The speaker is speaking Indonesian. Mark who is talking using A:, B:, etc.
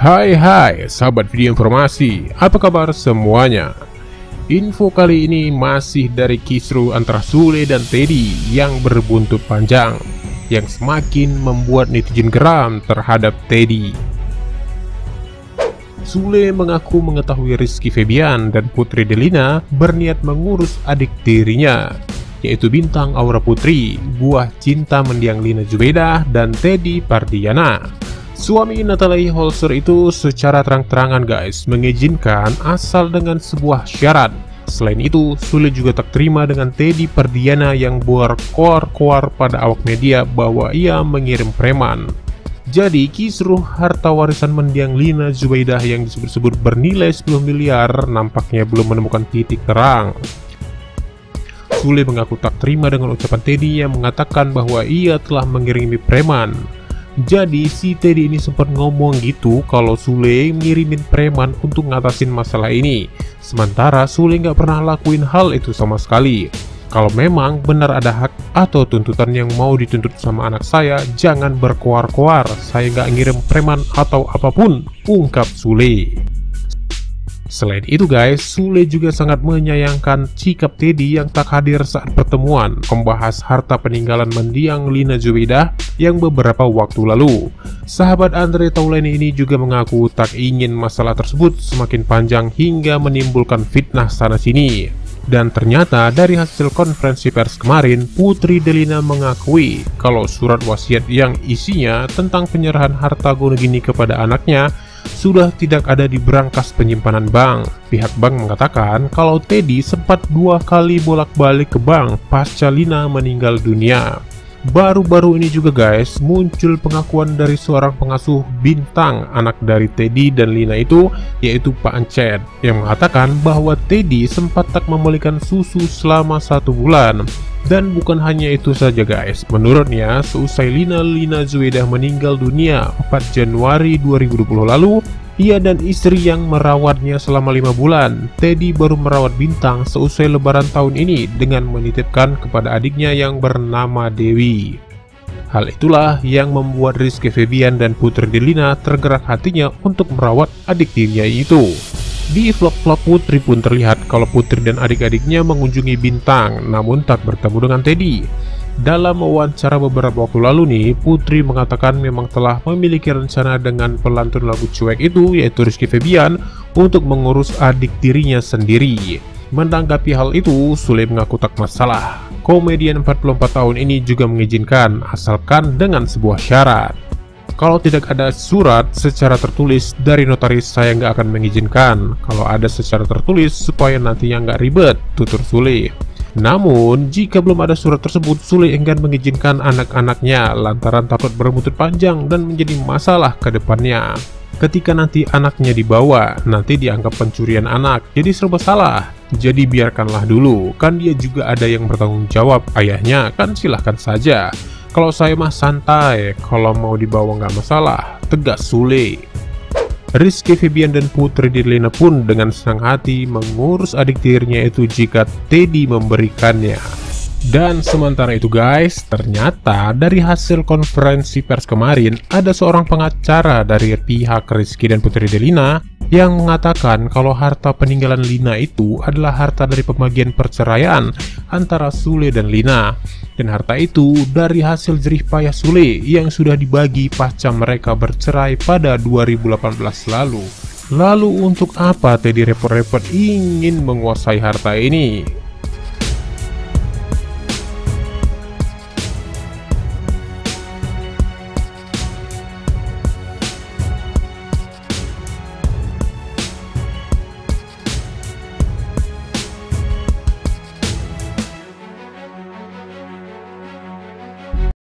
A: Hai sahabat video informasi, apa kabar semuanya? Info kali ini masih dari kisruh antara Sule dan Teddy yang berbuntut panjang, yang semakin membuat netizen geram terhadap Teddy. Sule mengaku mengetahui Rizky Febian dan Putri Delina berniat mengurus adik tirinya, yaitu Bintang Aura Putri, buah cinta mendiang Lina Zubaidah dan Teddy Pardiana. Suami Natalie Holzer itu secara terang-terangan mengizinkan asal dengan sebuah syarat. Selain itu, Sule juga tak terima dengan Teddy Pardiana yang berkoar-koar pada awak media bahwa ia mengirim preman. Jadi, kisruh harta warisan mendiang Lina Zubaidah yang disebut-sebut bernilai 10 miliar nampaknya belum menemukan titik terang. Sule mengaku tak terima dengan ucapan Teddy yang mengatakan bahwa ia telah mengirimi preman. Jadi si Teddy ini sempat ngomong gitu kalau Sule ngirimin preman untuk ngatasin masalah ini. Sementara Sule nggak pernah lakuin hal itu sama sekali. Kalau memang benar ada hak atau tuntutan yang mau dituntut sama anak saya, jangan berkoar-koar. Saya nggak ngirim preman atau apapun, ungkap Sule. Selain itu Sule juga sangat menyayangkan sikap Teddy yang tak hadir saat pertemuan membahas harta peninggalan mendiang Lina Zubaidah yang beberapa waktu lalu. Sahabat Andre Taulany ini juga mengaku tak ingin masalah tersebut semakin panjang hingga menimbulkan fitnah sana-sini. Dan ternyata dari hasil konferensi pers kemarin, Putri Delina mengakui kalau surat wasiat yang isinya tentang penyerahan harta gono gini kepada anaknya sudah tidak ada di brankas penyimpanan bank. Pihak bank mengatakan kalau Teddy sempat 2 kali bolak-balik ke bank pasca Lina meninggal dunia. Baru-baru ini juga muncul pengakuan dari seorang pengasuh Bintang, anak dari Teddy dan Lina itu, yaitu Pak Encet, yang mengatakan bahwa Teddy sempat tak membelikan susu selama 1 bulan. Dan bukan hanya itu saja menurutnya seusai Lina Zubaidah meninggal dunia 4 Januari 2020 lalu, ia dan istri yang merawatnya selama 5 bulan, Teddy baru merawat Bintang seusai lebaran tahun ini dengan menitipkan kepada adiknya yang bernama Dewi. Hal itulah yang membuat Rizky Febian dan Putri Delina tergerak hatinya untuk merawat adik tirinya itu. Di vlog-vlog Putri pun terlihat kalau Putri dan adik-adiknya mengunjungi Bintang, namun tak bertemu dengan Teddy. Dalam wawancara beberapa waktu lalu nih, Putri mengatakan memang telah memiliki rencana dengan pelantun lagu cuek itu, yaitu Rizky Febian, untuk mengurus adik tirinya sendiri. Menanggapi hal itu, Sule mengaku tak masalah. Komedian 44 tahun ini juga mengizinkan, asalkan dengan sebuah syarat. Kalau tidak ada surat secara tertulis dari notaris, saya nggak akan mengizinkan. Kalau ada secara tertulis supaya nantinya nggak ribet, tutur Sule. Namun, jika belum ada surat tersebut, Sule enggan mengizinkan anak-anaknya lantaran takut berbuntut panjang dan menjadi masalah ke depannya. Ketika nanti anaknya dibawa, nanti dianggap pencurian anak, jadi serba salah. Jadi biarkanlah dulu, kan dia juga ada yang bertanggung jawab, ayahnya kan silahkan saja. Kalau saya mah santai, kalau mau dibawa nggak masalah, tegas Sule. Rizky Febian dan Putri Delina pun dengan senang hati mengurus adik tirinya itu jika Teddy memberikannya. Dan sementara itu ternyata dari hasil konferensi pers kemarin, ada seorang pengacara dari pihak Rizky dan Putri Delina yang mengatakan kalau harta peninggalan Lina itu adalah harta dari pembagian perceraian antara Sule dan Lina. Dan harta itu dari hasil jerih payah Sule yang sudah dibagi pasca mereka bercerai pada 2018 lalu. Lalu untuk apa Teddy repot-repot ingin menguasai harta ini?